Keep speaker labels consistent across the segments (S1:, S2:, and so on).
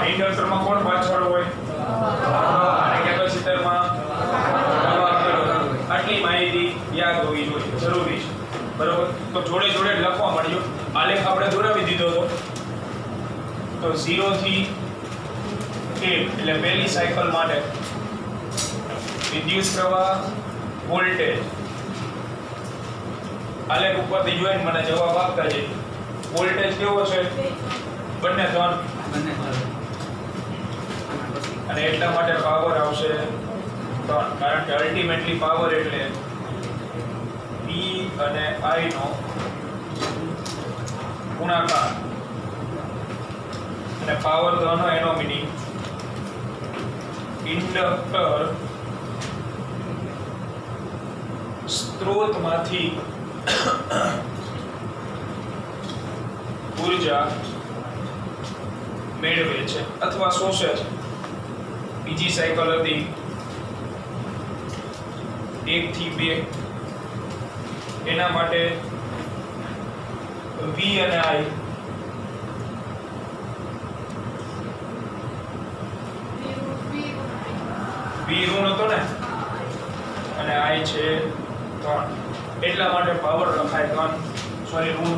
S1: ઇન્ડક્ટરમાં કોણ પાછળ હોય અને કેપેસિટરમાં આટલી માહિતી યાદ હોવી જોઈએ, જરૂરી છે. બરોબર, તો જોડે જોડે લખવા મળ્યું. આલેખ આપણે દોરાવી દીધો હતો. તો 0 થી 1 એટલે પહેલી સાયકલ માટે વિદ્યુત પ્રવાહ, વોલ્ટેજ. આલેખ ઉપરથી જોઈને મને જવાબ આપતા જઈએ. વોલ્ટેજ કેવો છે? બંને ધન. અને એટલા માટે પાવર આવશે ધન, કારણ કે અલ્ટિમેટલી પાવર એટલે P અને I નો ગુણાકાર. અને પાવર ધન એનો મીનિંગ ઇન્ડક્ટર સ્ત્રોતમાંથી ઉર્જા મેળવે છે અથવા શોષે છે. બીજી સાયકલ હતી 1 થી 2, એના માટે V અને I V ઋણ હતો ને અને I છે ધન, એટલા માટે પાવર લખાય ધન, સોરી ઋણ.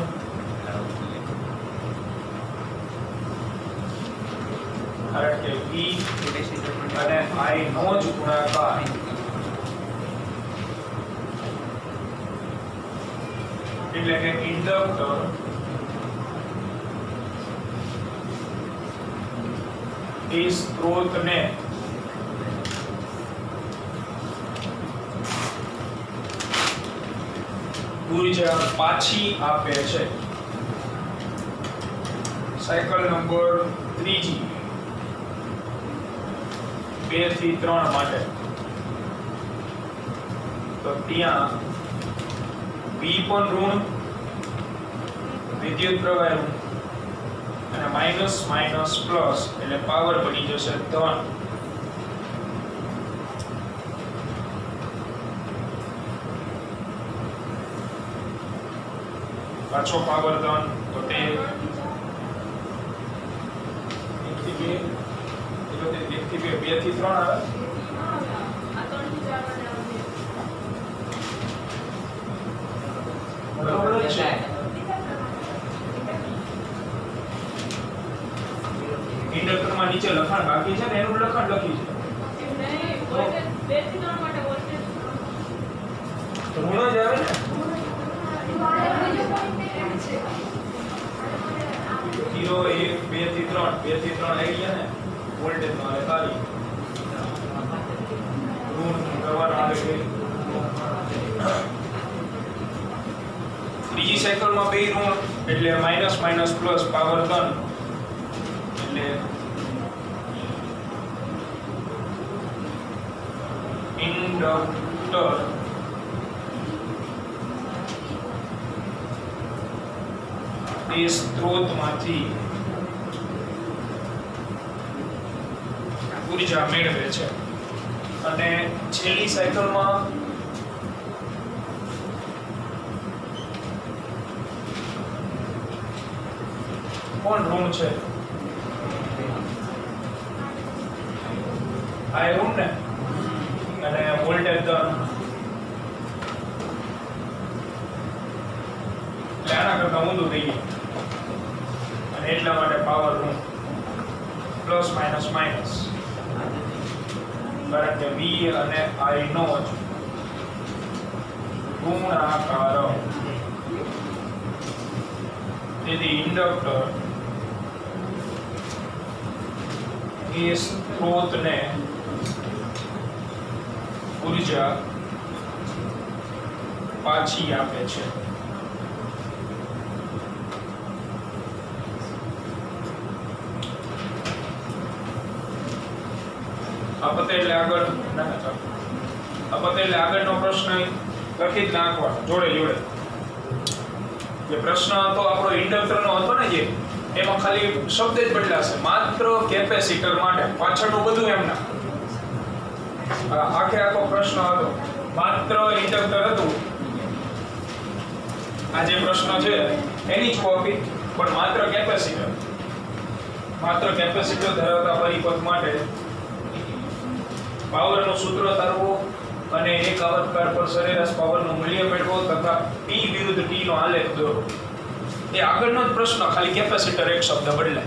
S1: કારણ કે V અને I નો જ ગુણાકાર એટલે કે ઇન્ડક્ટર એ સ્ત્રોતને ઉર્જા પાછી આપે છે. સાયકલ નંબર 3 2 થી 3 માટે તો ત્યાં V પણ ઋણ, વિદ્યુત પ્રવાહ ઋણ અને માઈનસ માઈનસ પ્લસ એટલે પાવર બની જશે ધન. પાછો પાવર ધન, તો તે 1 થી 2 થી 3 આવે. બરાબર છે. ઇન્ડક્ટરમાં નીચે લખાણ બાકી છે ને એનું લખાણ લખી છે. વોલ્ટેજ 2 થી 3 માટે વોલ્ટેજ ઋણ જ આવે ને. 0 1 2 થી 3 આવી ગયા ને વોલ્ટેજ નો આવે ખાલી ઋણ પ્રવાહ આવે છે. બીજી સાયકલમાં બે ઋણ એટલે માઈનસ માઈનસ પ્લસ પાવર ધન એટલે ઇન્ડક્ટર એ સ્ત્રોતમાંથી ઉર્જા મેળવે છે. અને છેલ્લી સાયકલમાં કોણ ઋણ છે? આ ઋણ ને અને વોલ્ટેજ ધન. એટલે આના કરતા ઊંધું થઈ ગયું અને એટલા માટે પાવર ઋણ પ્લસ માઇનસ માઇનસ, કારણ કે V અને I નો જ ગુણાકાર. તેથી ઇન્ડક્ટર એ સ્ત્રોતને ઉર્જા પાછી આપે છે. આપતે એટલે આગળનો પ્રશ્ન લખી જ નાખવાનો જોડે જોડે. જે પ્રશ્ન હતો આપણો ઇન્ડક્ટરનો હતો ને, જે એમાં ખાલી શબ્દ જ બદલાશે, માત્ર કેપેસિટર માટે. પાછળનું બધું એમના આખો પ્રશ્ન હતો, માત્ર ઇન્ડક્ટર હતું. આ જે પ્રશ્ન છે એની જ કોપી, પણ માત્ર કેપેસિટર. માત્ર કેપેસિટર ધરાવતા પરિપથ માટે પાવરનું સૂત્ર તારવો અને એક આવર્તકાર પર સરેરાશ પાવરનું મૂલ્ય મેળવો તથા P વિરુદ્ધ T નો આલેખ દોરો. એ આગળનો જ પ્રશ્ન, ખાલી કેપેસિટર એક શબ્દ બદલાય.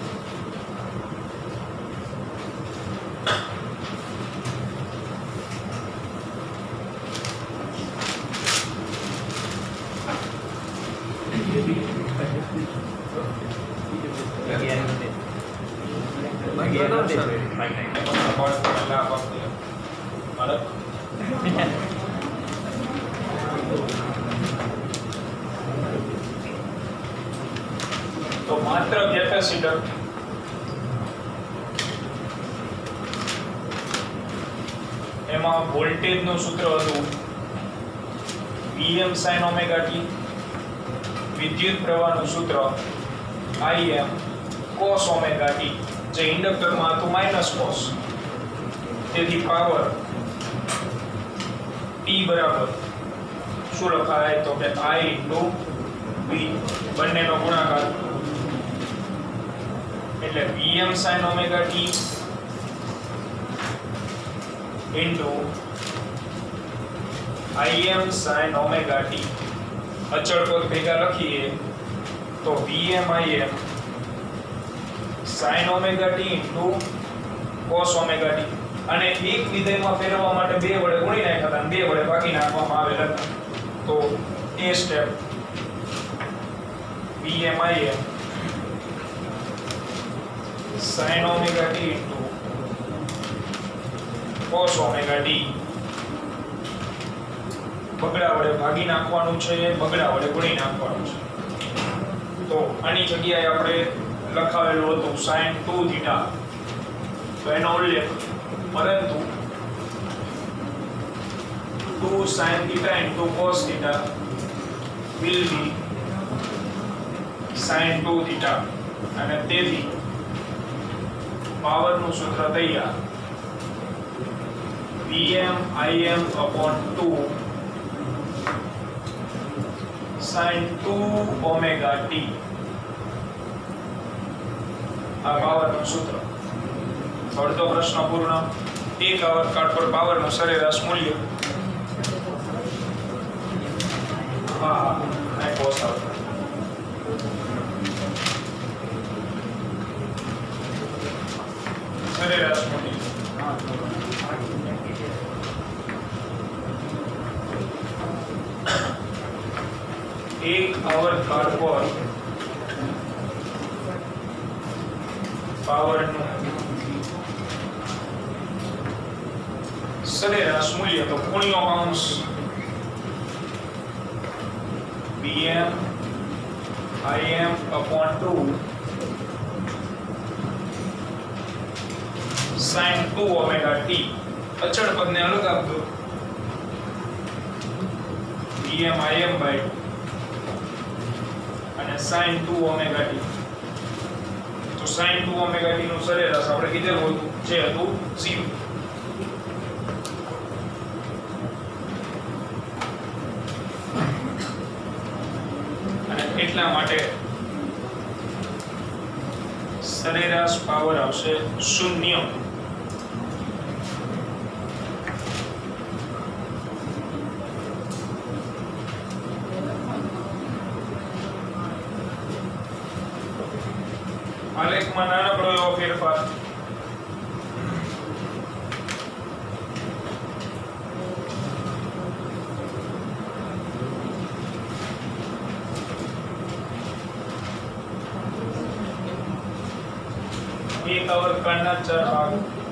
S1: તો માત્ર કેપેસિટર એમાં વોલ્ટેજ નું સૂત્ર હતું Vm sin omega t, વિદ્યુત પ્રવાહનું સૂત્ર Im cos omega t, જે ઇન્ડક્ટરમાં હતું માઇનસ cos. તેથી પાવર P બરાબર શું લખાય તો કે I * V બંનેનો ગુણાકાર એટલે Vm sin omega t into Im sin omega t. અચળ પદ ભેગા લખીએ તો Vm Im sin omega t into cos omega t. અને એક વિધેયમાં ફેરવવા માટે બે વડે ગુણી નાખ્યા અને બે વડે ભાગી નાખવામાં આવેલ હતા. તો એ step Vm Im sin omega t into cos omega t બગડા વડે ભાગી નાખવાનું છે, બગડા વડે ગુણી નાખવાનું છે. તો આની જગ્યાએ આપણે લખાવેલું હતું sin 2 થીટા, તો એનો ઉલ્લેખ પરંતુ 2 sin theta into cos theta will be sin 2 theta. અને તેથી પાવરનું સૂત્ર તૈયાર Vm Im upon 2 sin 2 omega t. આ પાવરનું સૂત્ર. અડધો પ્રશ્ન પૂર્ણ. એક આવર્તકાળ પર પાવરનું સરેરાશ મૂલ્ય સરેરાશ મૂલ્ય એક આવર્તકાળ પર પાવરનું સરેરાશ મૂલ્ય તો ખૂણિયો કૌંસ Vm Im upon 2 sin 2 omega t. અચળ પદને અલગ આપજો Vm Im by 2 અને sin 2 omega t. તો sin 2 omega t નું સરેરાશ આપણે કીધેલું હતું જે હતું 0. એટલા માટે સરેરાશ પાવર આવશે 0. આલેખમાં નાનકડો એવો ફેરફાર. एक आवर्तकाळના 4 ભાગ.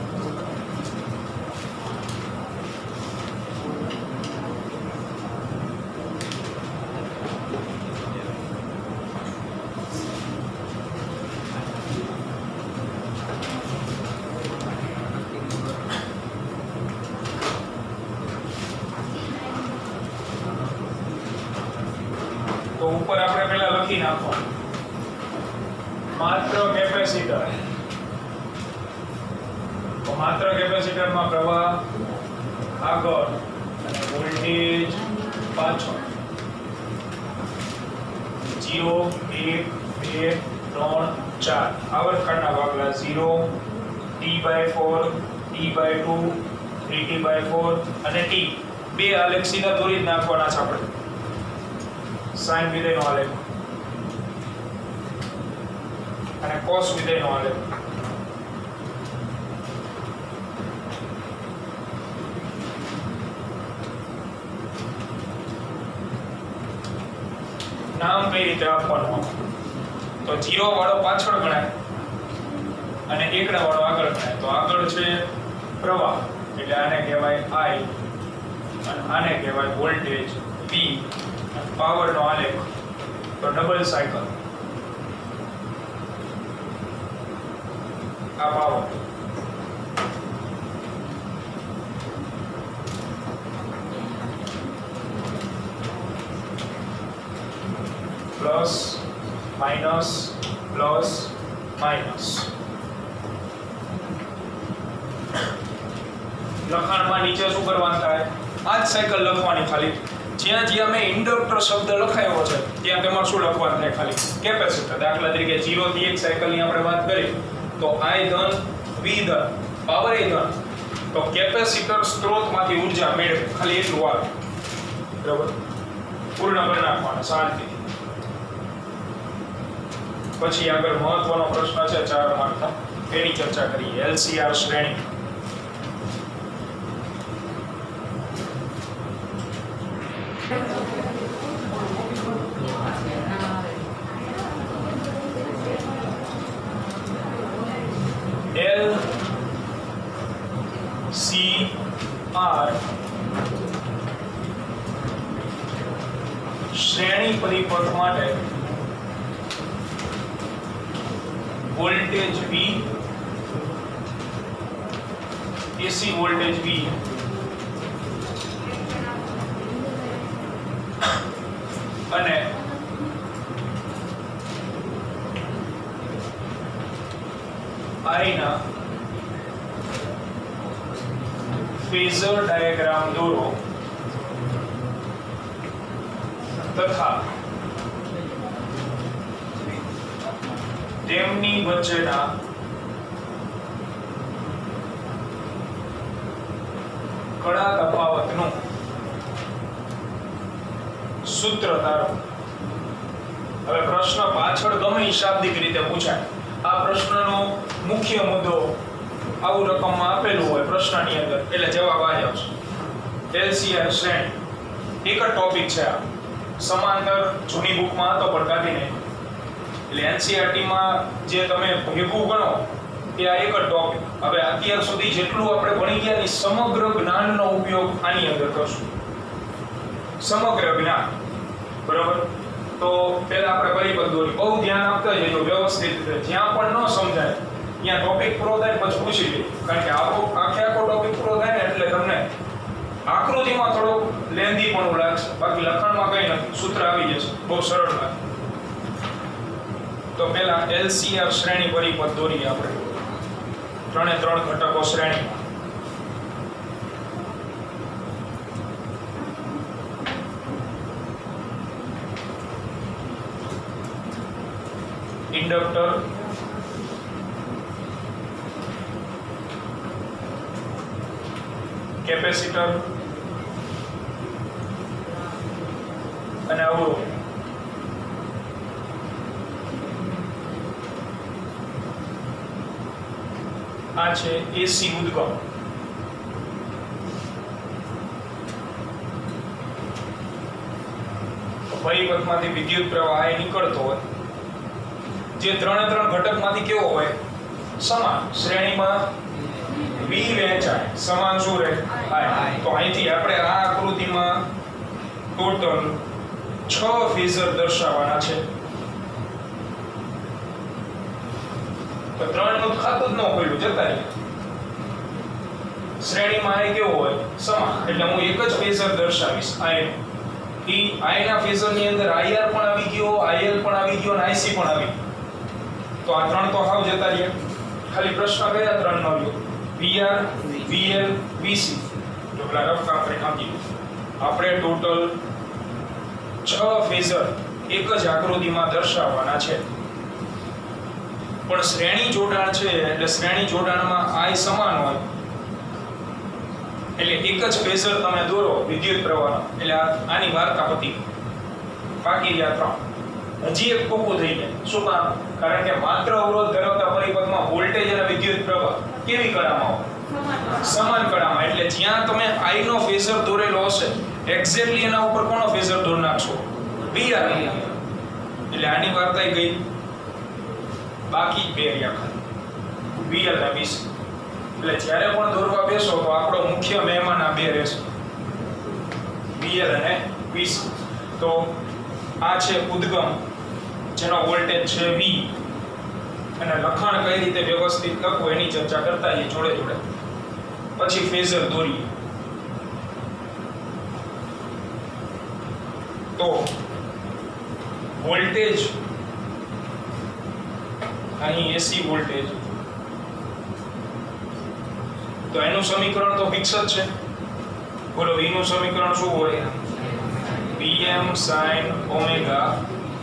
S1: તો ઉપર આપણે પહેલા લખી નાખવાનું માત્ર કેપેસિટર. માત્ર કેપેસિટરમાં પ્રવાહ આગળ અને વોલ્ટેજ પાછળ 0 1 2 3 4 આવર્તકાળના ભાગલા 0 t/4 t/2 3t/4 અને t બે આલેખ સીધા દોરી જ નાખવાના છે આપણે sin વિધેયનો આલેખ અને cos વિધેયનો આલેખ નામ કઈ રીતે આપવાનું તો 0 વાળો પાછળ ગણાય અને 1 વાળો આગળ ગણાય તો આગળ છે પ્રવાહ એટલે આને કહેવાય I અને આને કહેવાય વોલ્ટેજ V અને પાવર નો આલેખ તો ડબલ સાયકલ આ power plus minus plus minus લખાણમાં નીચે શું કરવાનું થાય આ જ સાયકલ લખવાની ખાલી જ્યાં જ્યાં મેં ઇન્ડક્ટર શબ્દ લખાયો છે ત્યાં તમારે શું લખવાનું થાય ખાલી કેપેસિટર દાખલા તરીકે 0 થી 1 સાયકલની આપણે વાત કરી તો I ધન V ધન પાવર A ધન તો કેપેસિટર સ્ત્રોતમાંથી ઊર્જા મેળવે ખાલી એટલું આવે બરાબર પૂર્ણ કરી નાખવાના શાંતિથી પછી આગળ મહત્વનો પ્રશ્ન છે 4 માર્કનો એની ચર્ચા કરીએ LCR શ્રેણી LCR શ્રેણી પરિપથ માટે voltage V AC voltage V અને I ના ફેઝર ડાયાગ્રામ દોરો તથા તેમની વચ્ચેના કડા તફાવતનું સૂત્ર તારો હવે પ્રશ્ન પાછળ ગમે શાબ્દિક રીતે પૂછાય આ પ્રશ્નનો મુખ્ય મુદ્દો આવું રકમમાં આપેલું હોય પ્રશ્નની અંદર એટલે જવાબ આ જ આવશે LCR શ્રેણી એક જ ટોપિક છે આ સમાંતર જૂની બુકમાં હતો પણ કાઢીને એટલે NCERT માં જે તમે ભેગું ગણો એ આ એક જ ટોપિક હવે અત્યાર સુધી જેટલું આપણે ભણી ગયા ની સમગ્ર જ્ઞાનનો ઉપયોગ આની અંદર કરશું સમગ્ર જ્ઞાન બરાબર તો પહેલા આપણે પરિપથ દોરી બહુ ધ્યાન આપતા જજો વ્યવસ્થિત રીતે જ્યાં પણ ન સમજાય ત્યાં ટોપિક પૂરો થાય પછી પૂછી લે કારણ કે આખો ટોપિક પૂરો થાય ને એટલે તમને આકૃતિમાં થોડું લેન્ધી પણ લાગશે બાકી લખાણમાં કંઈ નથી સૂત્ર આવી જશે બહુ સરળ લાગે તો પહેલા LCR શ્રેણી પરિપથ દોરીએ આપણે 3 ઘટકો શ્રેણી ઇન્ડક્ટર કેપેસિટર અને અવરોધ આ છે AC ઉદ્ગમ પરિપથમાંથી વિદ્યુત પ્રવાહ અહીં નીકળતો હોય જે 3 ઘટકમાંથી કેવો હોય સમાન શ્રેણીમાં V વહેંચાય સમાન શું રહે I તો અહીંથી આપણે આ આકૃતિમાં ટોટલ 6 ફેઝર દર્શાવવાના છે તો 3 નું ખાતું જ ન ખોલ્યું જતા રહે શ્રેણીમાં I કેવો હોય સમાન એટલે હું એક જ ફેઝર દર્શાવીશ I ના ફેઝર ની અંદર IR પણ આવી ગયો IL પણ આવી ગયો અને IC પણ આવી તો આ 3 તો હાવ જતા રહ્યા ખાલી પ્રશ્ન કયા 3 નો લ્યો VR VL VC તો પેલા રફ કામ કરી નાખી આપણે ટોટલ 6 ફેઝર એક જ આકૃતિમાં દર્શાવવાના છે પણ શ્રેણી જોડાણ છે એટલે શ્રેણી જોડાણમાં I સમાન હોય એટલે એક જ ફેઝર તમે દોરો વિદ્યુત પ્રવાહનો એટલે આની વાર્તા હતી. બાકી રહ્યા 3. હજી એક કોકું થઈ જાય. શું કામ? કારણ કે માત્ર અવરોધ ધરાવતા પરિપથમાં વોલ્ટેજ અને વિદ્યુત પ્રવાહ કેવી કળામાં હોય? સમાન કળામાં. એટલે જ્યાં તમે I નો ફેઝર દોરેલો હશે એક્ઝેક્ટલી એના ઉપર કોનો ફેઝર દોર નાખશો? VR. એટલે આની વાર્તા ગઈ. બાકી બે રહ્યા ખાલી VL અને VC. એટલે જ્યારે પણ દોરવા બેસો તો આપણો મુખ્ય મહેમાન આ બે રહેશે, VL અને VC. તો આ છે ઉદ્ગમ જેનો વોલ્ટેજ છે V અને લખાણ કઈ રીતે વ્યવસ્થિત લખવું એની ચર્ચા કરતા એ જોડે જોડે પછી ફેઝર દોરીએ. તો વોલ્ટેજ અહીં AC વોલ્ટેજ તો એનું સમીકરણ તો ફિક્સ જ છે. બોલો V નું સમીકરણ શું હોય? Vm sin omega t.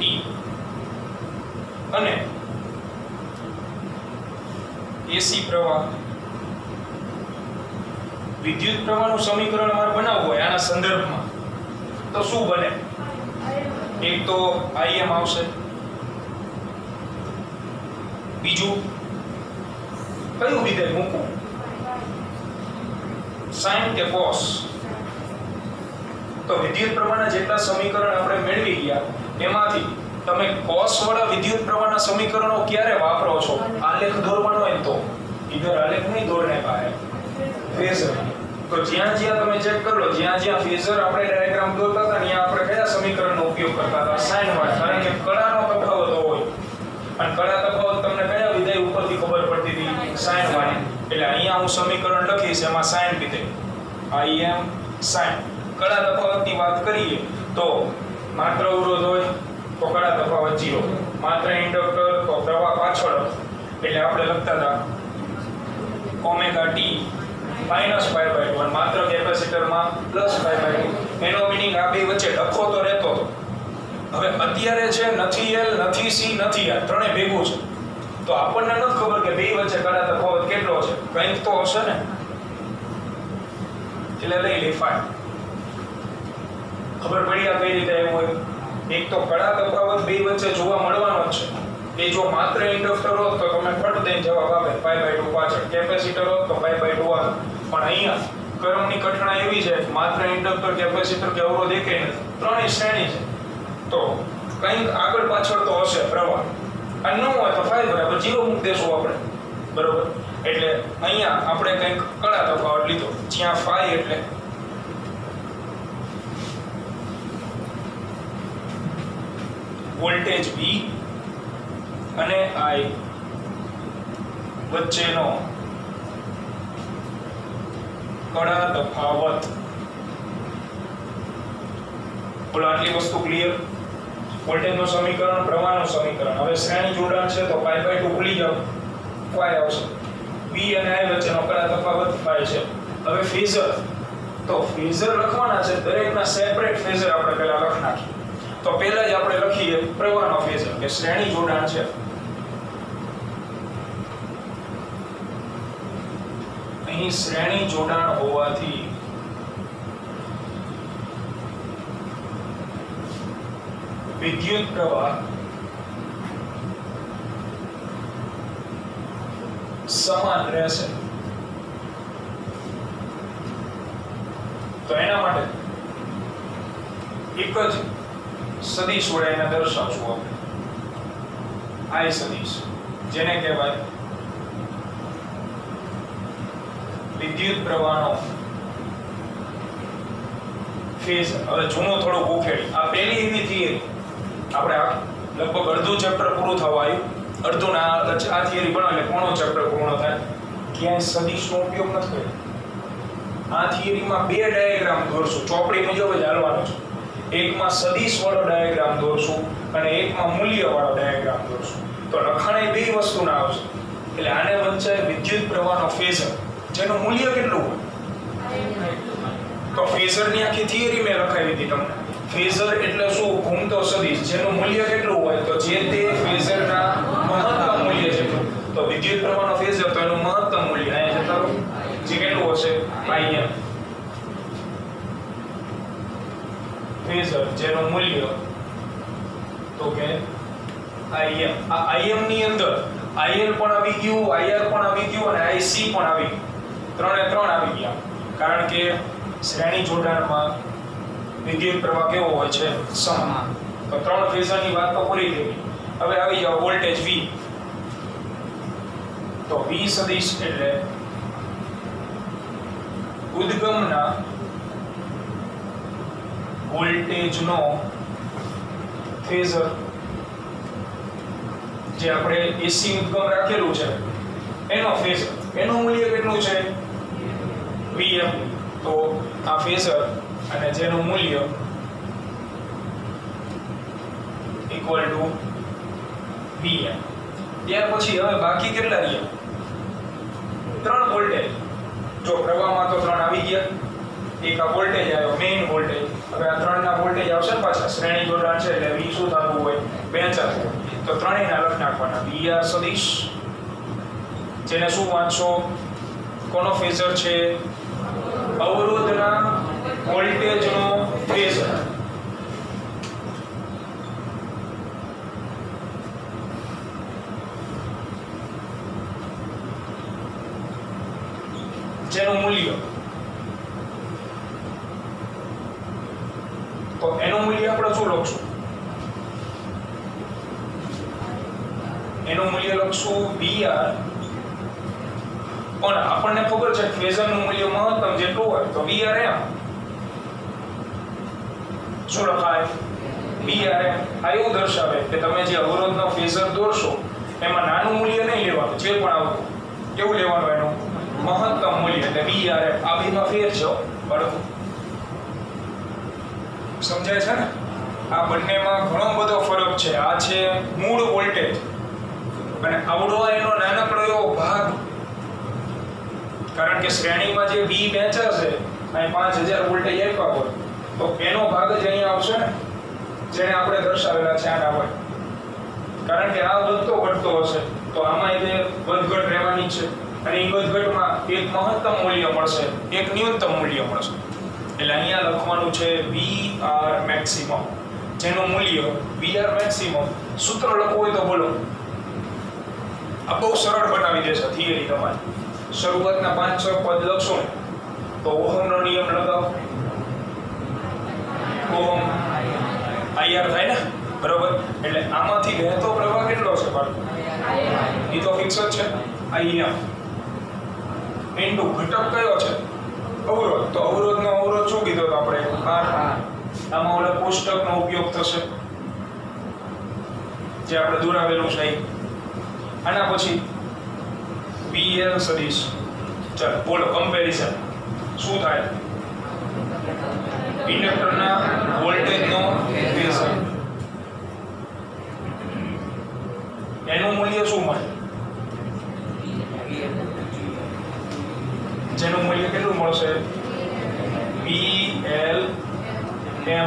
S1: અને AC પ્રવાહ વિદ્યુત પ્રવાહનું સમીકરણ અમારે બનાવવું હોય આના સંદર્ભમાં તો શું બને? એક તો Im આવશે, બીજું કયું વિધેય મૂકવું? sin કે cos? તો વિદ્યુત પ્રવાહના જેટલા સમીકરણ આપણે મેળવી ગયા એમાંથી તમે cos વાળા વિદ્યુત પ્રવાહના સમીકરણો ક્યારે વાપરો છો? આલેખ દોરવાનો હોય તો ઈધર આલેખ નહીં દોરને પાહે ફેઝર. તો જ્યાં જ્યાં તમે ચેક કરો જ્યાં જ્યાં ફેઝર આપણે ડાયાગ્રામ દોરતા હતા ત્યાં આપણે કયા સમીકરણનો ઉપયોગ કરતા હતા? sin વાળા. કારણ કે કળાનો તફાવત હોય અને કળા તફાવત તમને કયા વિધેય ઉપરથી ખબર પડતી હતી? sin વાળી. એટલે અહીંયા હું સમીકરણ લખીશ એમાં sin વિધેય Im sin. કળા તફાવતની વાત કરીએ તો માત્ર અવરોધ હોય તો કળા તફાવત 0, માત્ર ઇન્ડક્ટર તો પ્રવાહ પાછળ એટલે આપણે લખતા હતા ઓમેગા t -π/2 માત્ર કેપેસિટરમાં +π/2. એનો મીનિંગ આ બે વચ્ચે ડખો તો રહેતો હતો. હવે અત્યારે છે નથી L નથી C નથી R ત્રણે ભેગું છે તો આપણને નથી ખબર કે બે વચ્ચે કળા તફાવત કેટલો છે. કંઈક તો હશે ને એટલે લઈ લે ફાઈ. ખબર પડી આ કઈ રીતે એમ હોય? એક તો કળા તફાવત બે વચ્ચે જોવા મળવાનો જ છે. એ જો માત્ર ઇન્ડક્ટર હોત તો તમે ફટ દઈને જવાબ આવે π/2 પાછળ, કેપેસિટર હોત તો π/2 આવે. પણ અહીંયા કર્મની કઠણાઈ એવી છે માત્ર ઇન્ડક્ટર કેપેસિટર કે અવરોધ એકે નથી, ત્રણેય શ્રેણી છે તો કંઈક આગળ પાછળ તો હશે પ્રવાહ. અને ન હોય તો φ બરાબર 0 મૂકી દેશું આપણે, બરોબર. એટલે અહીંયા આપણે કંઈક કળા તફાવત લીધો જ્યાં φ એટલે વોલ્ટેજ V અને I વચ્ચેનો કળા તફાવત. બોલો આટલી વસ્તુ ક્લિયર? વોલ્ટેજનું સમીકરણ, પ્રવાહનું સમીકરણ. હવે શ્રેણી જોડાણ છે તો π/2 ભૂલી જાઓ, ફાઈ આવશે. V અને I વચ્ચેનો કળા તફાવત ફાઈ છે. હવે ફેઝર, તો ફેઝર લખવાના છે દરેકના સેપરેટ ફેઝર આપણે પહેલા લખી નાખીએ. તો પહેલા જ આપણે લખીએ પ્રવાહનો ફેઝર કે શ્રેણી જોડાણ છે. અહીં શ્રેણી જોડાણ હોવાથી વિદ્યુત પ્રવાહ સમાન રહેશે. તો એના માટે એક જ સદિશ વડે એને દર્શાવશું આપણે. I સદિશ જેને કહેવાય વિદ્યુત પ્રવાહનો ફેઝર. હવે જૂનું થોડું ઉખેડી. આ પહેલી એવી થિયરી આપણે લગભગ અડધું ચેપ્ટર પૂરું થવા આવ્યું. અડધું ના આ થિયરી ભણો એટલે કોનો ચેપ્ટર પૂર્ણ થાય. ક્યાંય સદિશનો ઉપયોગ નથી કર્યો. આ થિયરીમાં બે ડાયાગ્રામ દોરશું, ચોપડી મુજબ જ હાલવાનું છે. એકમાં સદિશ વાળો ડાયાગ્રામ દોરશું અને એકમાં મૂલ્ય વાળો ડાયાગ્રામ દોરશું. તો લખાણ બે વસ્તુના આવશે. એટલે આને વંચાય વિદ્યુત પ્રવાહનો ફેઝર જેનું મૂલ્ય કેટલું હોય. તો ફેઝરની આખી થિયરી મેં લખાવી હતી તમને. ફેઝર એટલે શું? ઘૂમતો સદિશ જેનું મૂલ્ય કેટલું હોય તો જે તે ફેઝરના મહત્તમ મૂલ્ય જેટલું વિદ્યુત પ્રવાહનો ફેઝર તો એનું મહત્તમ મૂલ્ય અહીંયા જતા રહો જે કેટલું હશે Im ફેઝર જેનું મૂલ્ય તો કે Im આ Im ની અંદર IL પણ આવી ગયું IR પણ આવી ગયું અને IC પણ આવી ગયું ત્રણે ત્રણ આવી ગયા કારણ કે શ્રેણી જોડાણમાં વિદ્યુત પ્રવાહ કેવો હોય છે સમાન તો ત્રણ ફેઝરની વાત તો પૂરી થઈ ગઈ હવે આવી જાવ વોલ્ટેજ V તો V સદિશ એટલે ઉદ્ગમના વોલ્ટેજનો ફેઝર જે આપણે AC ઉદ્ગમ રાખેલું છે એનો ફેઝર એનું મૂલ્ય કેટલું છે Vm તો આ ફેઝર અને જેનું મૂલ્ય ઇક્વલ ટુ Vm ત્યાર પછી હવે બાકી કેટલા રહ્યા ત્રણ વોલ્ટેજ જો પ્રવાહમાં તો ત્રણ આવી ગયા એક આ વોલ્ટેજ આવ્યો મેઇન વોલ્ટેજ હવે આ ત્રણના વોલ્ટેજ આવશે પાછા શ્રેણી જોડાણ છે એટલે V શું થતું હોય વહેંચાતું તો ત્રણેયના લખ નાખવાના VR સદિશ જેને શું વાંચશો કોનો ફેઝર છે અવરોધના વોલ્ટેજનો ફેઝર જેનું મૂલ્ય તો એનું મૂલ્ય આપણે શું લખશું એનું મૂલ્ય લખશું VR પણ આપણને ખબર છે ફેઝરનું મૂલ્ય મહત્તમ જેટલું હોય તો VRM શું લખાય VRM આ એવું દર્શાવે કે તમે જે અવરોધનો ફેઝર દોરશો એમાં નાનું મૂલ્ય નહીં લેવાનું જે પણ આવતું કેવું લેવાનું એનું મહત્તમ મૂલ્ય એટલે VRM આ બેમાં ફેર છે બરાબર સમજાય છે ને આ બંનેમાં ઘણો બધો ફરક છે આ છે મૂળ વોલ્ટેજ અને આવડો એનો નાનકડો એવો ભાગ કારણ કે શ્રેણીમાં જે V વહેંચાશે અહીં 5000 વોલ્ટેજ આપ્યા હોય તો એનો ભાગ જ અહીંયા આવશે ને જેને આપણે દર્શાવેલા છે આના પર કારણ કે આ વધતો ઘટતો હશે તો આમાં એ વધઘટ રહેવાની છે અને એ વધઘટમાં એક મહત્તમ મૂલ્ય મળશે એક ન્યૂનતમ મૂલ્ય મળશે એટલે અહીંયા લખવાનું છે VR મેક્સિમમ જેનું મૂલ્ય VR મેક્સિમમ સૂત્ર લખવું હોય તો બોલો આ બહુ સરળ બનાવી દેશે થિયરી તમારે શરૂઆતના 5-6 પદ લખશો ને તો ઓહમનો નિયમ લગાવો ઓહમ IR થાય ને બરોબર એટલે આમાંથી વહેતો પ્રવાહ કેટલો છે બાળકો એ તો ફિક્સ જ છે IM ઇન્ટુ ઘટક કયો છે અવરોધ તો અવરોધનો અવરોધ શું કીધો તો આપણે R આમાં ઓલા કોષ્ટકનો ઉપયોગ થશે જે આપણે દોરાવેલું છે આના પછી VL સદિશ ચાલો બોલો કમ્પેરિઝન શું થાય ઇન્ડક્ટરના વોલ્ટેજનો ફેઝર એનું મૂલ્ય શું મળે જેનું મૂલ્ય કેટલું મળશે VLM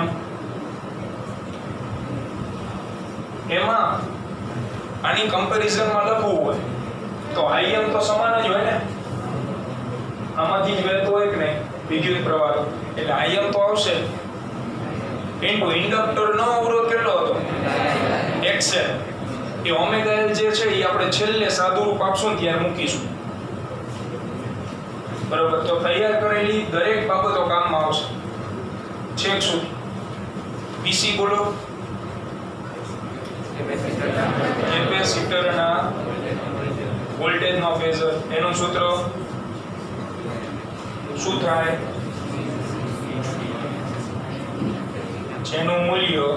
S1: એમાં આની કમ્પેરિઝનમાં લખવું હોય તો IM તો સમાન જ હોય ને આમાંથી જ વહેતો હોય કે નહીં વિદ્યુત પ્રવાહ એટલે IM તો આવશે ઇન્ટુ ઇન્ડક્ટરનો અવરોધ કેટલો હતો XL એ ઓમેગા L જે છે એ આપણે છેલ્લે સાદું રૂપ આપશું ને ત્યારે મૂકીશું બરોબર તો તૈયાર કરેલી દરેક બાબતો કામમાં આવશે છેક સુધી PC બોલો કેપેસિટરના વોલ્ટેજનો ફેઝર એનું સૂત્ર શું થાય જેનું મૂલ્ય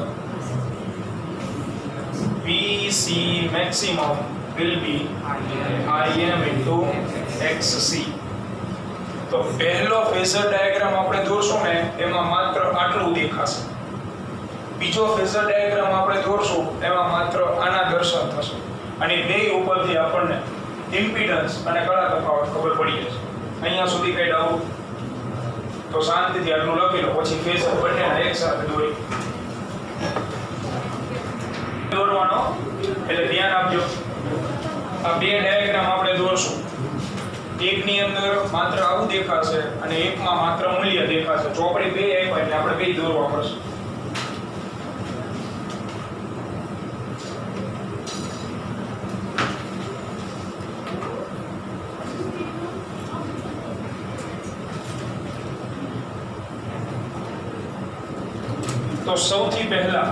S1: VC maximum will be Im into XC તો પહેલો ફેઝર ડાયાગ્રામ આપણે દોરશું ને એમાં માત્ર આટલું દેખાશે બીજો ફેઝર ડાયાગ્રામ આપણે દોરશું એમાં માત્ર આના દર્શન થશે અને બે ઉપરથી આપણને ઇમ્પિડન્સ અને કયા તફાવત ખબર પડી જશે અહીંયા સુધી કઈ ડાઉટ તો શાંતિથી આટલું લખી લો પછી ફેઝર બંનેના એકસાથે દોરી દોરવાનો એટલે ધ્યાન આપજો આ બે ડાયાગ્રામ આપણે દોરશું. એકની અંદર માત્ર આવું દેખાશે અને એકમાં માત્ર મૂલ્ય દેખાશે. ચોપડી બે આપ્યા એટલે આપણે બે દોરવા પડશે. તો સૌથી પહેલા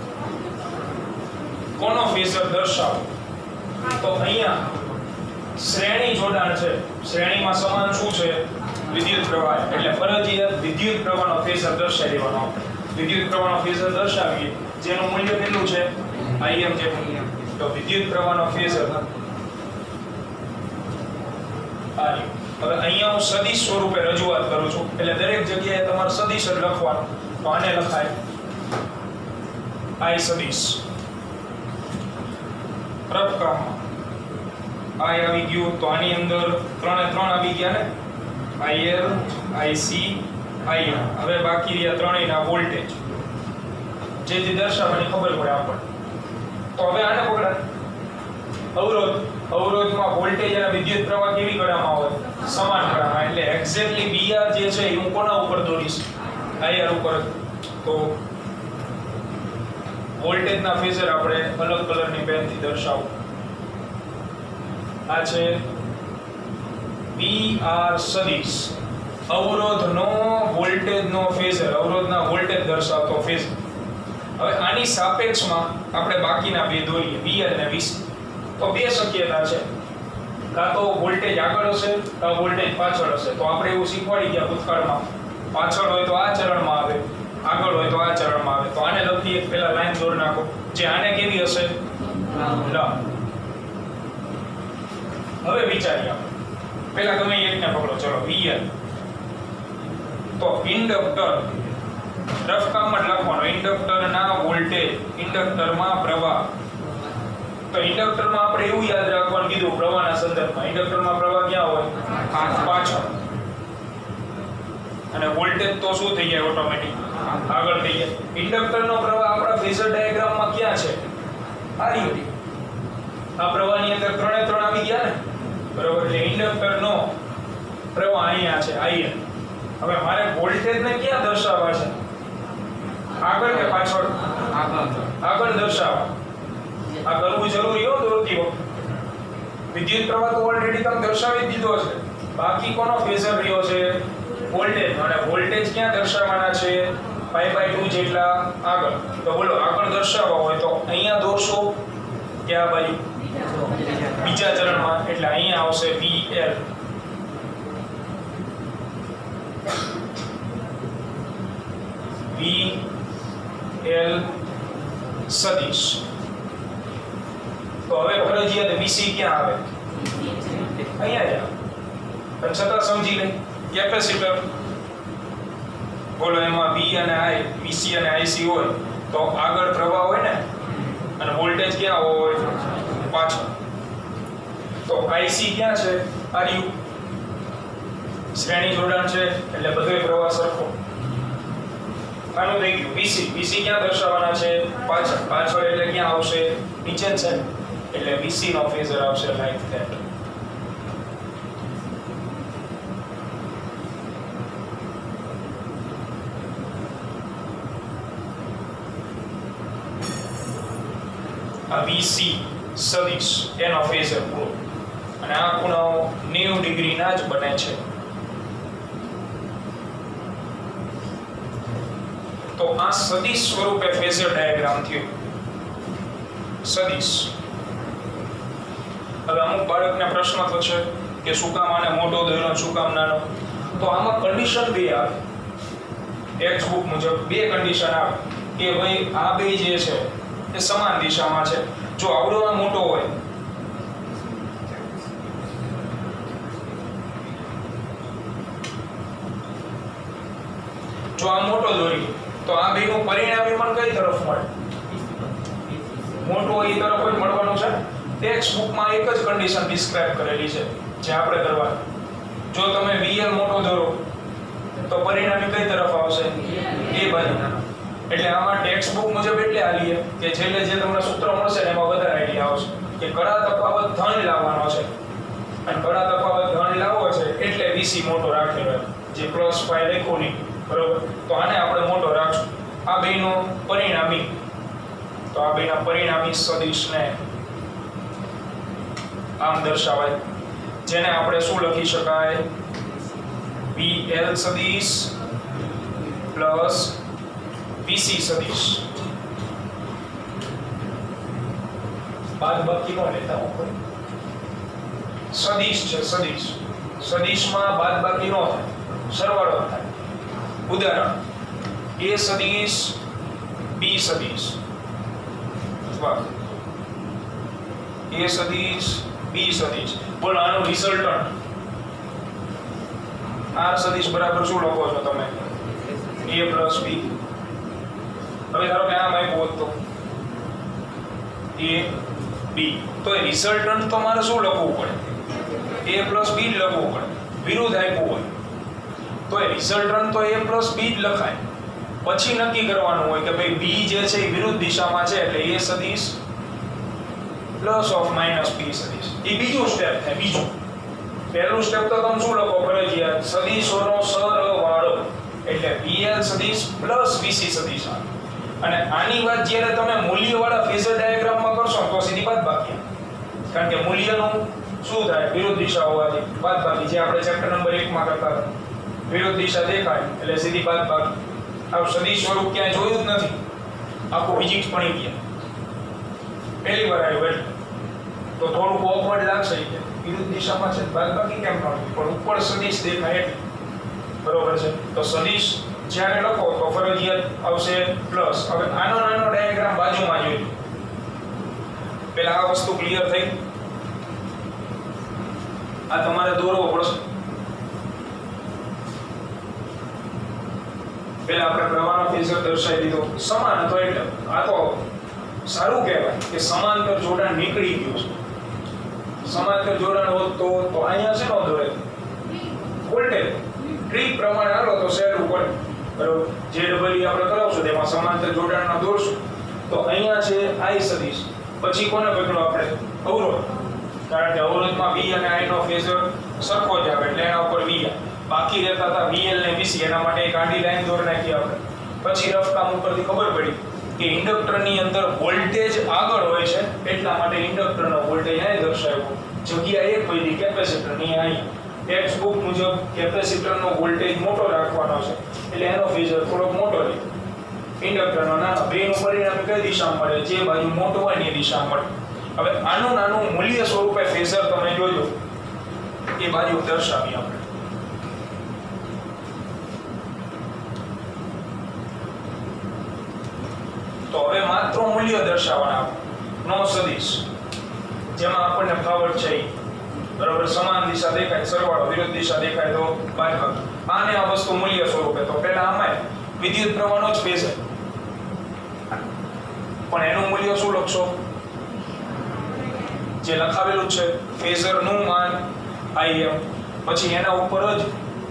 S1: કોનો ફેઝર દર્શાવો? તો અહીંયા શ્રેણી જોડાણ છે. શ્રેણીમાં સમાન શું છે? વિદ્યુત પ્રવાહ. એટલે ફરજિયાત વિદ્યુત પ્રવાહનો ફેઝર દર્શાવી દેવાનો. વિદ્યુત પ્રવાહનો ફેઝર દર્શાવીએ જેનું મૂલ્ય કેટલું છે? Im જેટલું. તો વિદ્યુત પ્રવાહનો ફેઝર આ રહ્યું. હવે અહીંયા હું સદિશ સ્વરૂપે રજૂઆત કરું છું. એટલે દરેક જગ્યાએ તમારે સદિશ જ લખવાનું. તો આને લખાય I સદિશ. પ્રપક્રમમાં I આવી ગયું તો આની અંદર 3 એ 3 આવી ગયા ને. IL, IC, IM. હવે બાકી રહ્યા ત્રણેયના વોલ્ટેજ જેથી દર્શાવવાની ખબર પડે આપણને. તો હવે આને પકડા અવરોધ. અવરોધમાં વોલ્ટેજ અને વિદ્યુત પ્રવાહ કેવી ગણામાં હોય? સમાન ગણામાં. એટલે એક્ઝેક્ટલી VR જે છે એ હું કોના ઉપર દોરીશ? IR ઉપર. તો વોલ્ટેજના ફેઝર આપણે અલગ કલરની પેનથી દર્શાવું. આ છે VR સદિશ. અવરોધનો વોલ્ટેજનો ફેઝર. અવરોધના વોલ્ટેજ દર્શાવતો ફેઝર. હવે આની સાપેક્ષમાં આપણે બાકીના બે દોરીએ, V અને VC. તો બે શક્યતા છે. કાં તો વોલ્ટેજ આગળ હશે કાં વોલ્ટેજ પાછળ હશે. તો આપણે એવું શીખવાડી ગયા ભૂતકાળમાં. પાછળ હોય તો આ ચરણમાં આવે, આગળ હોય તો આ ચરણમાં આવે. તો આને લખી એક પહેલા લાઈન દોર નાખો જે આને કેવી હશે? લંબ. હવે વિચારીએ આપણે. પહેલા તમે એકને પકડો. ચલો VL. તો ઇન્ડક્ટર રફ કામમાં લખવાનો. ઇન્ડક્ટરના વોલ્ટેજ, ઇન્ડક્ટરમાં પ્રવાહ. તો ઇન્ડક્ટરમાં આપણે એવું યાદ રાખવાનું કીધું પ્રવાહના સંદર્ભમાં. ઇન્ડક્ટરમાં પ્રવાહ ક્યાં હોય? પાછળ. અને વોલ્ટેજ તો શું થઈ જાય? ઓટોમેટિક આગળ થઈ જાય. ઇન્ડક્ટરનો પ્રવાહ આપણા ફેઝર ડાયાગ્રામમાં ક્યાં છે? આ રીતે. આ પ્રવાહની અંદર 3 એ 3 આવી ગયા ને. બરોબર. એટલે ઇન્ડક્ટરનો પ્રવાહ અહીંયા છે IL. હવે મારે વોલ્ટેજને ક્યાં દર્શાવવા છે? આગળ કે પાછળ? આગળ દર્શાવવા. આ કરવું જરૂરી હો દોરતી વખતે. વિદ્યુત પ્રવાહ તો ઓલરેડી તમે દર્શાવી દીધો છે. બાકી કોનો ફેઝર રહ્યો છે? વોલ્ટેજ. અને વોલ્ટેજ ક્યાં દર્શાવવાના છે? π/2 જેટલા આગળ. તો બોલો આગળ દર્શાવવા હોય તો અહીંયા દોરશો કે આ બાજુ? બીજા ચરણમાં. એટલે અહીંયા આવશે VL. VL સદિશ. તો હવે ફરજિયાત VC ક્યાં આવે? અહીંયા જ આવે. પણ છતાં સમજી લે કેપેસિટર. બોલો એમાં V અને I, VC અને IC હોય તો આગળ પ્રવાહ હોય ને અને વોલ્ટેજ ક્યાં હોય? પાછળ. તો IC ક્યાં છે? આ રહ્યું. શ્રેણી જોડાણ છે એટલે બધોય પ્રવાહ સરખો. આનું થઈ ગયું VC. VC ક્યાં દર્શાવવાના છે? પાછળ. પાછળ એટલે ક્યાં આવશે? નીચે છે. એટલે VC નો ફેઝર આવશે લાઈક ધેટ. આ VC સદિશ એનો ફેઝર પૂરો. અને આ ખૂણાઓ 90 ડિગ્રીના જ બને છે. તો આ સદિશ સ્વરૂપે ફેઝર ડાયાગ્રામ થયો. સદિશ. હવે અમુક બાળકને પ્રશ્ન થશે કે શું કામ આને મોટો દોર્યો શું કામ નાનો? તો આમાં કન્ડિશન બે આવે. ટેક્સ્ટ બુક મુજબ બે કન્ડિશન આવે કે ભાઈ આ બે જે છે એ સમાન દિશામાં છે. જો આવડો આ મોટો હોય જો આ મોટો દોરી તો આ બેનું પરિણામી પણ કઈ તરફ મળે? મોટો એ તરફ જ મળવાનું છે. ટેક્સ્ટ બુકમાં એક જ કન્ડિશન ડિસ્ક્રાઇબ કરેલી છે જે આપણે કરવાની. જો તમે VL મોટો દોરો તો પરિણામી કઈ તરફ આવશે? એ બાજુ. એટલે આમાં ટેક્સ્ટ બુક મુજબ એટલે આલીએ કે છેલ્લે જે તમને સૂત્ર મળશે ને એમાં વધારે આઈડિયા આવશે. કે કડા તફાવત ધન લાવવાનો છે અને કડા તફાવત ધન લાવવો છે એટલે VC મોટો રાખેલો જે +5 લખ્યો નહીં બરોબર તો આને આપણે મોટો રાખશું આ બેનો પરિણામી તો આ બેના પરિણામી સદિશને આમ દર્શાવાય જેને આપણે શું લખી શકાય VL સદિશ પ્લસ VC સદિશ બાદબાકી નો લેતા ઉપર સદિશ છે સદિશમાં બાદબાકી નો થાય સરવાળો થાય ઉદાહરણ A સદિશ B સદિશ અથવા A સદિશ B સદિશ બોલો આનું રિઝલ્ટન્ટ R સદિશ બરાબર શું લખો છો તમે A plus B હવે ધારો કે આમ આપ્યું હોત તો A B તો એ રિઝલ્ટન્ટ તો મારે શું લખવું પડે A plus B લખવું પડે વિરુદ્ધ આપ્યું હોય તો એ રિઝલ્ટન્ટ તો A plus B જ લખાય પછી નક્કી કરવાનું હોય કે ભાઈ B જે છે એ વિરુદ્ધ દિશામાં છે એટલે A સદિશ પ્લસ ઓફ માઈનસ B સદિશ એ બીજું સ્ટેપ થાય બીજું પહેલું સ્ટેપ તો તમે શું લખો ફરજિયાત સદિશોનો સરવાળો એટલે VL સદિશ પ્લસ VC સદિશ અને આની વાત જ્યારે તમે મૂલ્યવાળા ફેઝર ડાયાગ્રામમાં કરશો તો સીધી બાદબાકી કારણ કે મૂલ્યનું શું થાય વિરુદ્ધ દિશા હોવાથી બાદબાકી જે આપણે ચેપ્ટર નંબર 1 માં કરતા હતા વિરુદ્ધ દિશા દેખાય એટલે સીધી બાદબાકી આ સદિશ સ્વરૂપ ક્યાંય જોયું જ નથી આખો ફિઝિક્સ ભણી ગયા પહેલી વાર આવ્યું એટલે તો થોડું ઓકવર્ડ લાગશે કે વિરુદ્ધ દિશામાં છે બાદબાકી કેમ ન પણ ઉપર સદિશ દેખાય એટલે બરોબર છે તો સદિશ જ્યારે લખો તો ફરજિયાત આવશે પ્લસ હવે આનો નાનો ડાયાગ્રામ બાજુમાં જોઈએ પહેલા આ વસ્તુ ક્લિયર થઈ આ તમારે દોરવો પડશે પહેલા આપણે પ્રવાહનો ફેઝર દર્શાવી દીધો સમાન હતો એટલે આ તો સારું કહેવાય કે સમાંતર જોડાણ નીકળી ગયું છે સમાંતર જોડાણ હોત તો અહીંયા છે નો દોરે વોલ્ટેજ ટ્રી પ્રમાણે હાલો તો સહેલું પડે બરોબર જે ડબલ આપણે કરાવશું તેમાં સમાંતર જોડાણના દોરશું તો અહીંયા છે I સદિશ પછી કોને પકડો આપણે અવરોધ કારણ કે અવરોધમાં V અને I નો ફેઝર સરખો જ આવે એટલે એના ઉપર V બાકી રહેતા હતા VL ને VC એના માટે એક આડી લાઈન દોર નાખી આપણે પછી રફ કામ ઉપરથી ખબર પડી કે ઇન્ડક્ટરની અંદર વોલ્ટેજ આગળ હોય છે એટલા માટે ઇન્ડક્ટરનો વોલ્ટેજ અહીં દર્શાવ્યો જગ્યા એક પડી કેપેસિટરની અહીં ટેક્સ્ટ બુક મુજબ કેપેસિટરનો વોલ્ટેજ મોટો રાખવાનો છે એટલે એનો ફેઝર થોડોક મોટો રહે ઇન્ડક્ટરનો નાનો બેનું પરિણામ કઈ દિશામાં મળે જે બાજુ મોટો હોય એ દિશામાં મળે હવે આનું નાનું મૂલ્ય સ્વરૂપે ફેઝર તમે જોજો એ બાજુ દર્શાવી આપણે તો હવે માત્ર મૂલ્ય દર્શાવવાના નો સદિશ જેમાં આપણને ફાવર છે બરાબર સમાન દિશા દેખાય સરવાળો વિરુદ્ધ દિશા દેખાય તો બાદબાકી આને આ વસ્તુ મૂલ્ય સ્વરૂપે તો પહેલા આમાં વિદ્યુત પ્રવાહનો જ ફેઝર પણ એનું મૂલ્ય શું લખશો જે લખાવેલું છે ફેઝર નું માન Im પછી એના ઉપર જ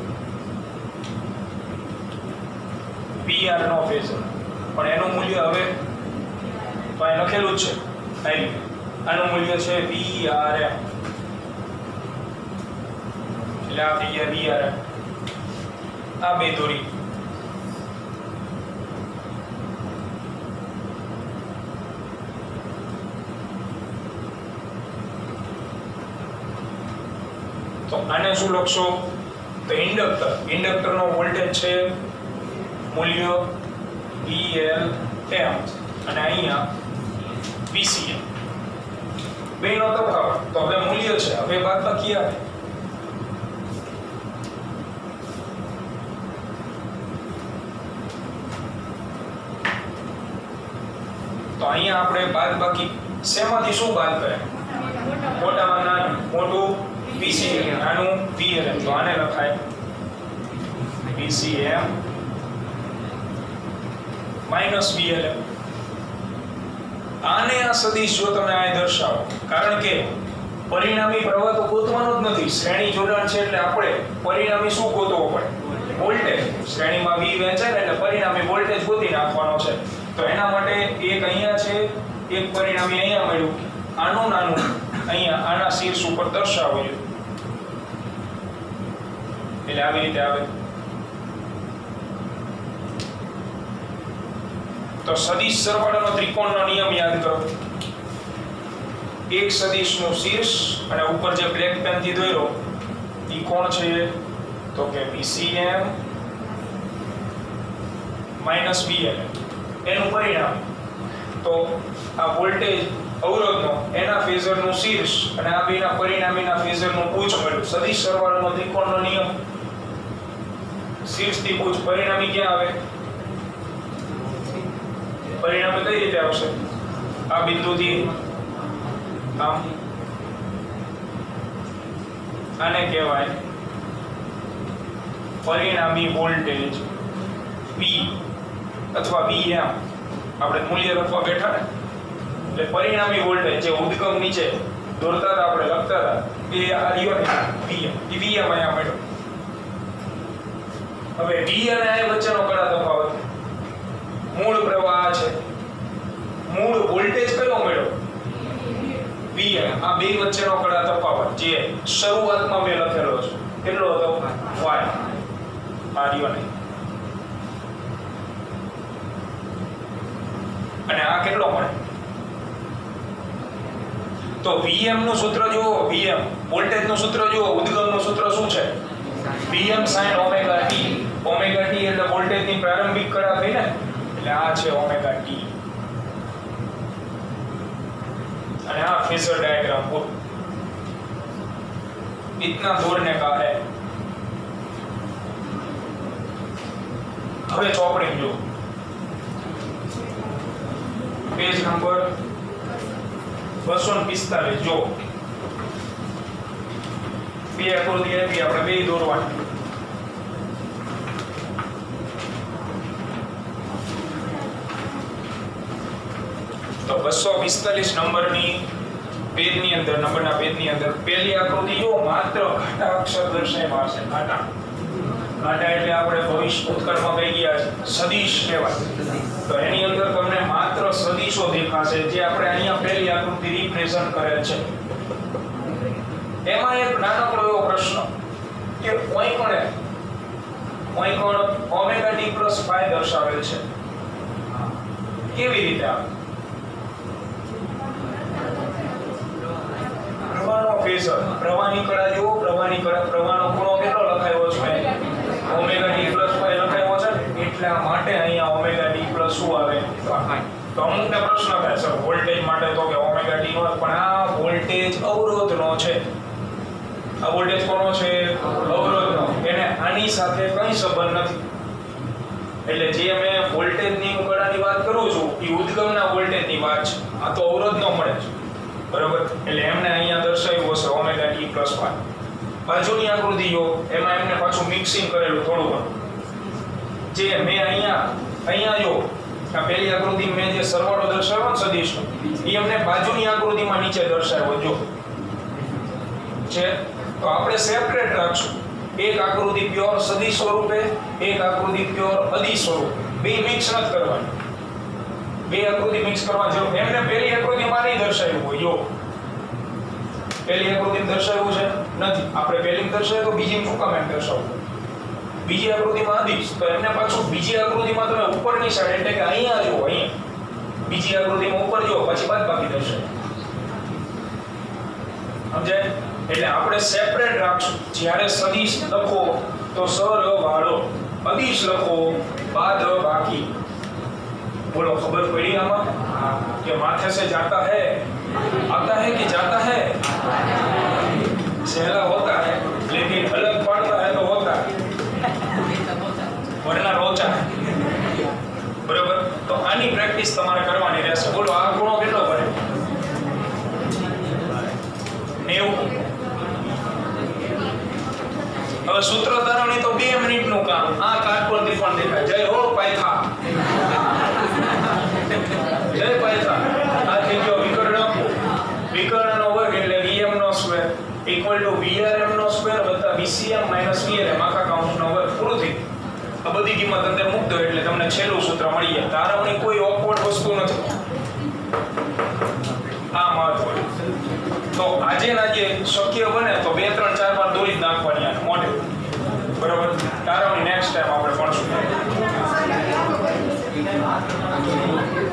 S1: PR નો ફેઝર પણ એનું મૂલ્ય હવે તો અહીં લખેલું જ છે આનું મૂલ્ય છે VRM એટલે આ થઈ ગયા VRM આ બે દોરી તો આને શું લખશો તો ઇન્ડક્ટરનો વોલ્ટેજ છે મૂલ્ય VLM અને અહીંયા VCM બેનો તફાવત તો હવે મૂલ્ય છે હવે બાદબાકી આવે તો અહીંયા આપણે બાદબાકી શેમાંથી શું બાદ કરે મોટામાં નાનું મોટું VCM નાનું VLM તો આને લખાય VCM માઈનસ VLM આને આ સદિશ જો તમે આ દર્શાવો કારણ કે પરિણામી પ્રવાહ તો ગોતવાનો જ નથી શ્રેણી જોડાણ છે એટલે આપણે પરિણામી શું ગોતવો પડે વોલ્ટેજ શ્રેણીમાં V વહેંચાય ને એટલે પરિણામી વોલ્ટેજ ગોતી નાખવાનો છે તો એના માટે એક અહીંયા છે એક પરિણામી અહીંયા મળ્યું આનું નાનું અહીંયા આના શીર્ષ ઉપર દર્શાવવું જોઈએ. એટલે આવી રીતે આવે. તો સદિશ સરવાળાનો ત્રિકોણનો નિયમ યાદ કરો. એક સદિશનું શીર્ષ અને ઉપર જે બ્લેક પેનથી દોર્યો ઈ કોણ છે? તો કે BCM માઈનસ BM એનું પરિણામ. તો આ વોલ્ટેજ અવરોધનો એના ફેઝરનું શીર્ષ અને આ બેના પરિણામીના ફેઝરનું પૂછ મળ્યું. સદિશ સરવાળાનો ત્રિકોણનો નિયમ શીર્ષથી પૂછ પરિણામી ક્યાં આવે? પરિણામી કઈ રીતે આવશે? આ બિંદુથી આમ. આને કહેવાય પરિણામી વોલ્ટેજ V અથવા VM. આપણે મૂલ્ય લખવા બેઠા ને એટલે પરિણામી વોલ્ટેજ જે ઉદ્ગમ નીચે દોરતા હતા આપણે લખતા હતા એ આ રહ્યો ને VM. એ VM અહીંયા મળ્યો. હવે V અને I વચ્ચેનો કયા તફાવત? મૂળ પ્રવાહ છે. મૂળ વોલ્ટેજ કયો મળ્યો? VM. આ બે વચ્ચેનો કયા તફાવત જે શરૂઆતમાં મેં લખેલો છે કેટલો હતો? 5. આ રહ્યો ને. અને આ કેટલો મળે? તો VM નું સૂત્ર જુઓ. VM વોલ્ટેજ નું સૂત્ર જુઓ. ઉદ્ગમ નું સૂત્ર શું છે? VM sin omega t. Omega t એટલે વોલ્ટેજ ની પ્રારંભિક કળા થઈ ને એટલે આ છે ઓમેગા t. અને આ ફેઝર ડાયાગ્રામ પૂરો. इतना दौड़ने का है. હવે ચોપડી જો પેજ નંબર 245 જો બે આકૃતિ આપી આપણે બે દોરવાની. તો 245 નંબરની પેજની અંદર નંબરના પેજની અંદર પહેલી આકૃતિ જો માત્ર ઘાટા અક્ષર દર્શાવ્યા છે. ઘાટા ઘાટા એટલે આપણે ભવિષ્ય ભૂતકાળમાં કહી ગયા છે સદિશ કહેવાય. તો એની અંદર તમને માત્ર સદિશો દેખાશે જે આપણે અહીંયા પહેલી આકૃતિ રિપ્રેઝન્ટ કરેલ છે. એમાં એક નાનકડો એવો પ્રશ્ન કે કોઈ પણ ઓમેગા t + phi દર્શાવેલ છે. કેવી રીતે આવે? પ્રવાહનો ફેઝર પ્રવાહની કળા જુઓ. પ્રવાહની કળા પ્રવાહનો ખૂણો કેટલો લખાયો છે? ઓમેગા t + phi લખાયો છે. એટલા માટે અહીંયા ઓમેગા t + શું આવે? તો અમુકને પ્રશ્ન થાય સર વોલ્ટેજ માટે તો કે ઓમેગા t નો પણ આ વોલ્ટેજ અવરોધનો છે. આ વોલ્ટેજ કોનો છે? અવરોધનો. એને આની સાથે કંઈ સંબંધ નથી. એટલે જે મેં વોલ્ટેજની કળાની વાત કરું છું એ ઉદ્ગમના વોલ્ટેજની વાત છે. આ તો અવરોધનો મળે છે બરાબર. એટલે એમને અહીંયા દર્શાવ્યું હશે ઓમેગા t + phi. બાજુની આકૃતિ જો એમાં એમને પાછું મિક્સિંગ કરેલું થોડું ઘણું. જે મેં અહીંયા જો આ પહેલી આકૃતિ મેં જે સરવાળો દર્શાવ્યો ને સદિશનો એ અમને બાજુની આકૃતિમાં નીચે દર્શાવ્યો જો છે. તો આપણે સેપરેટ રાખશું. એક આકૃતિ પ્યોર સદિશ સ્વરૂપે, એક આકૃતિ પ્યોર અદિશ સ્વરૂપે. બે મિક્સ નથી કરવાની. બે આકૃતિ મિક્સ કરવા જરૂર. એમને પહેલી આકૃતિમાં નહીં દર્શાવ્યું હોય જો પહેલી આકૃતિ દર્શાવ્યું છે નથી. આપણે પહેલી દર્શાવ્યું તો બીજી શું કામ એમ દર્શાવવું? બીજી આકૃતિમાં અદિશ તો એમને પાછું બીજી આકૃતિમાં તમે ઉપરની સાઈડ એટલે કે અહીંયા જો અહીંયા બીજી આકૃતિમાં ઉપર જો પછી બાદબાકી દર્શાવે. સમજાય? એટલે આપણે સેપરેટ રાખશું. જ્યારે સદિશ લખો તો સરવાળો, અદિશ લખો બાદબાકી. बोलो खबर पड़ी आमा कि माथे से जाता है आता है कि जाता है? सहला होता है लेकिन अलग पड़ता है तो होता है वरना रोचा है बराबर. तो आनी प्रेक्टिस તમારે કરવાની રહેશે. બોલો આ ગુણો કેટલો પડે? 90. હવે સૂત્ર તારવણી તો 2 મિનિટનું કામ. આ કાટકોણ ત્રિકોણ દેખાય. જય હો પાયથા. જય પાયથા. આ થઈ ગયો વિકર્ણ. વિકર્ણનો વર્ગ એટલે vm નો સ્ક્વેર = vrm નો સ્ક્વેર વત્તા vcm - vrm આખા કૌંસનો વર્ગ. પૂરું થઈ. આ બધી કિંમત અંદર મૂક દો એટલે તમને છેલ્લું સૂત્ર મળી જાય. તારવણી કોઈ ઓકવર્ડ વસ્તુ નથી. આ મહત્વનું. તો આજે ના જે શક્ય બને તો 2 3 4 વાર દોરી જ નાખવાની આ મોઢે બરોબર તારવણી નેક્સ્ટ ટાઈમ આપણે ભણશું